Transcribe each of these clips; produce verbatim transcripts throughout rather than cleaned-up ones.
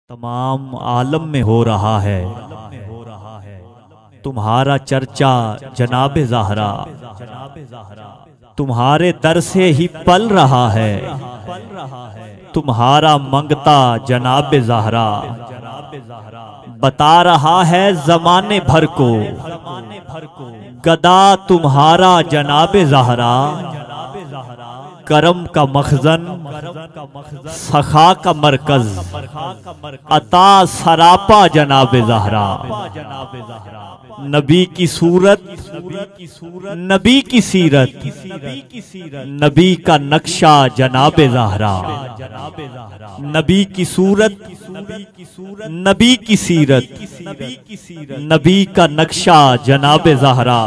तमाम आलम में हो रहा है तुम्हारा चर्चा जनाब ज़हरा, तुम्हारे दर से ही पल रहा है तुम्हारा मंगता जनाब ज़हरा। बता रहा है जमाने भर को गदा तुम्हारा जनाब ज़हरा। करम का मखजन सखा का मरकज अता सरापा जनाब ज़हरा। नबी की सूरत नबी की सीरत नबी का नक्शा जनाब ज़हरा। नबी की सूरत नबी की सीरत नबी का नक्शा जनाब ज़हरा।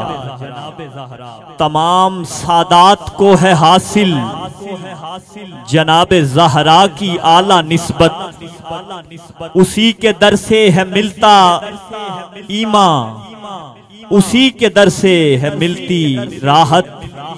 तमाम सादात को है हासिल जनाब ज़हरा की आला निस्बत। उसी के दर से है मिलता ईमान, उसी के दर से है मिलती राहत।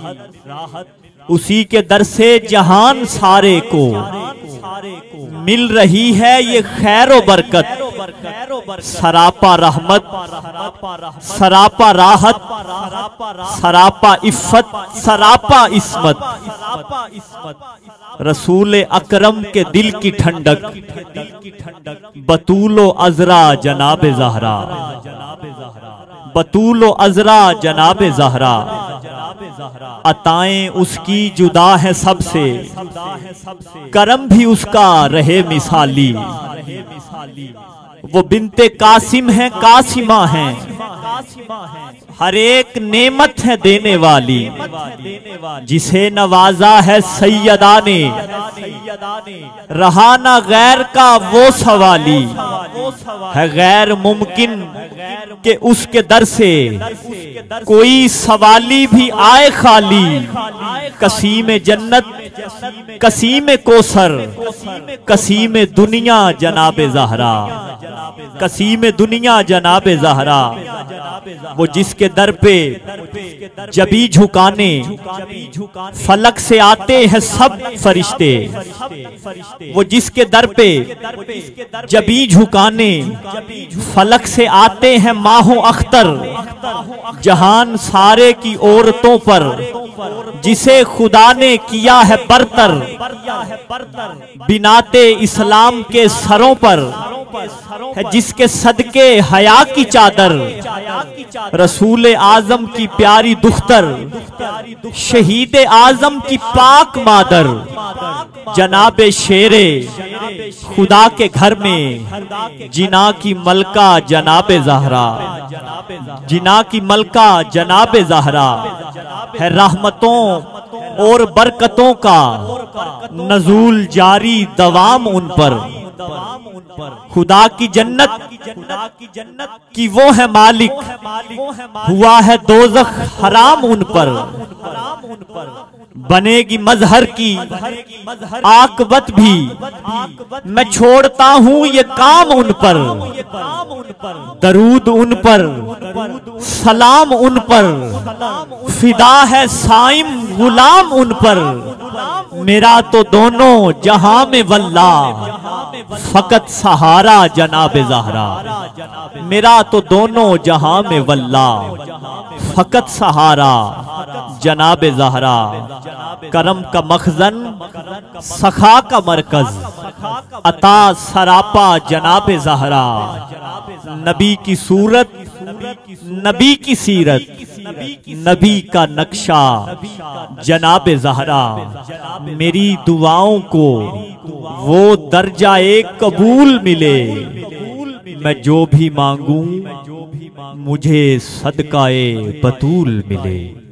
उसी के दर से जहान सारे को मिल रही है ये खैर बरकत। सरापा रहमत सरापा राहत सरापा इफ़्फ़त सरापा इस्मत। रसूल अकरम के दिल की ठंडक बतूलो अजरा जनाब ज़हरा। बतूलो अजरा जनाब ज़हरा। अताएं उसकी जुदा है सबसे, करम भी उसका रहे मिसाली। वो बिनते कासिम है कासिमा है, हर एक नेमत है देने वाली। जिसे नवाजा है सैयदा ने, रहा ना गैर का वो सवाली। है गैर मुमकिन कि उसके दर से कोई सवाली भी आए खाली। कसीम जन्नत कसीम कोसर कसीम दुनिया जनाब ज़हरा। कसीम दुनिया जनाब ज़हरा। वो जिसके दर पे जबी झुकाने फलक से आते हैं सब फरिश्ते। वो जिसके दर पे जबी झुकाने फलक से आते हैं माहो अख्तर। जहान सारे की औरतों पर जिसे खुदा ने किया है बरतर। बिनाते इस्लाम के सरों पर है जिसके सदके हया की चादर। रसूल आजम की प्यारी दुख्तर, शहीद आजम की पाक मादर। जनाब शेरे खुदा के घर में जिना की मलका जनाब ज़हरा। जिना की मलका जनाब ज़हरा है। रहमतों और बरकतों का नज़ूल जारी दवाम उन पर। खुदा की जन्नत की वो है मालिक, हुआ है दोज़ख हराम उन पर। बनेगी मजहर की आकबत भी, मैं छोड़ता हूँ ये काम उन पर। दरूद उन पर सलाम उन पर, फिदा है साइम गुलाम उन पर। मेरा तो दोनों जहां में वल्ला फकत सहारा जनाब ज़हरा। मेरा तो दोनों जहां में वल्ला फकत सहारा जनाब ज़हरा। करम का मखजन सखा का मरकज अता सरापा जनाब ज़हरा। नबी की सूरत नबी की सीरत नबी का नक्शा जनाब ज़हरा। मेरी दुआओं को वो दर्जा एक कबूल मिले। मैं जो भी मांगूं मुझे सदकाए बतूल मिले।